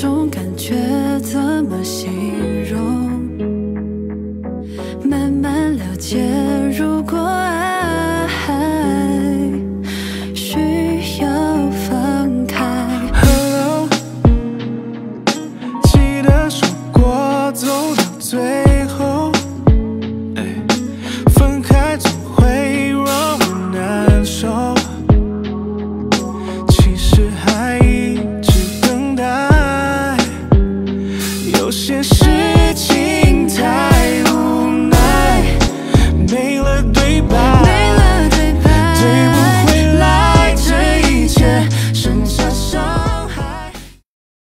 种感觉怎么形容？慢慢了解，如果爱需要放开。 Hello， 记得说过走到最